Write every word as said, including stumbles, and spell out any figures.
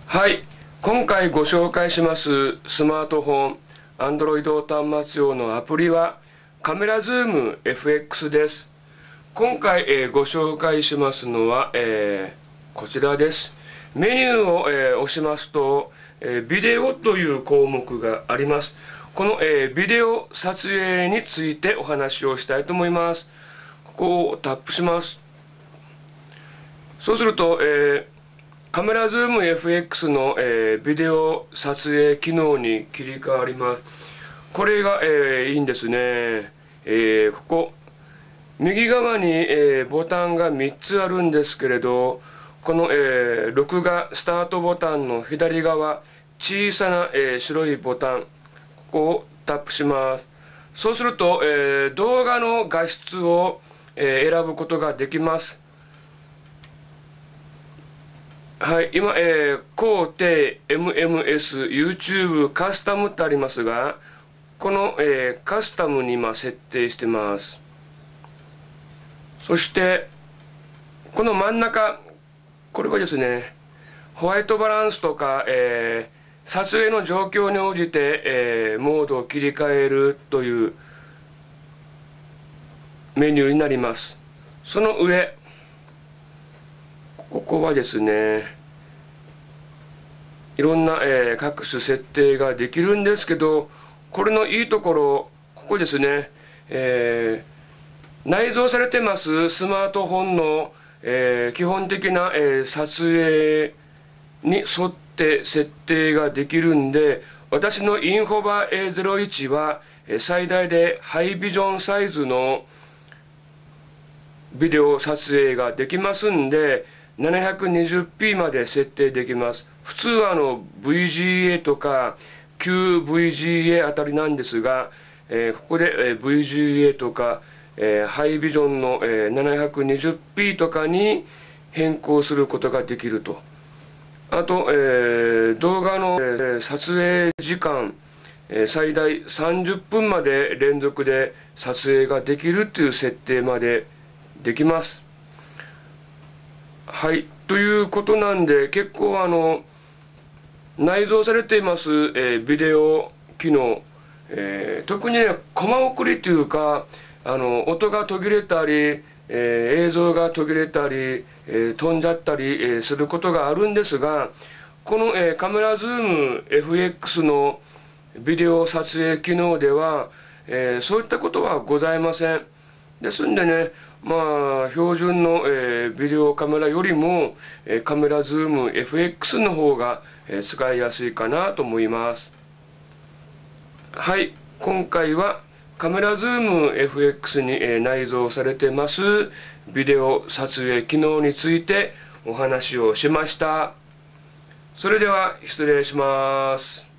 はい、今回ご紹介しますスマートフォン、Android 端末用のアプリはカメラズーム エフエックス です。今回、えー、ご紹介しますのは、えー、こちらです。メニューを、えー、押しますと、えー、ビデオという項目があります。この、えー、ビデオ撮影についてお話をしたいと思います。ここをタップします。そうすると、えーカメラズーム エフエックス の、えー、ビデオ撮影機能に切り替わります。これが、えー、いいんですね。えー、ここ右側に、えー、ボタンがみっつあるんですけれど、この、えー、録画スタートボタンの左側小さな、えー、白いボタン、ここをタップします。そうすると、えー、動画の画質を、えー、選ぶことができます。はい、今、えー、高低 エムエムエス、YouTube、カスタムってありますが、この、えー、カスタムに今設定してます。そして、この真ん中、これはですね、ホワイトバランスとか、えー、撮影の状況に応じて、えー、モードを切り替えるというメニューになります。その上、ここはですね、いろんな、えー、各種設定ができるんですけど、これのいいところ、ここですね、えー、内蔵されてますスマートフォンの、えー、基本的な、えー、撮影に沿って設定ができるんで、私のインフォバ エーゼロいち は、えー、最大でハイビジョンサイズのビデオ撮影ができますんで、ななひゃくにじゅうピー まで設定できます。普通はあの ブイジーエー とか キューブイジーエー あたりなんですが、えー、ここで、えー、ブイジーエー とか、えー、ハイビジョンの、えー、ななひゃくにじゅうピー とかに変更することができると。あと、えー、動画の、えー、撮影時間、えー、最大さんじゅっぷんまで連続で撮影ができるという設定までできます。はい、ということなんで、結構あの内蔵されています、えー、ビデオ機能、えー、特にねコマ送りというか、あの音が途切れたり、えー、映像が途切れたり、えー、飛んじゃったり、えー、することがあるんですが、この、えー、カメラズーム エフエックス のビデオ撮影機能では、えー、そういったことはございません。ですんでね、まあ標準の、えー、ビデオカメラよりも、えー、カメラズーム エフエックス の方が、えー、使いやすいかなと思います。はい、今回はカメラズーム エフエックス に、えー、内蔵されてますビデオ撮影機能についてお話をしました。それでは失礼します。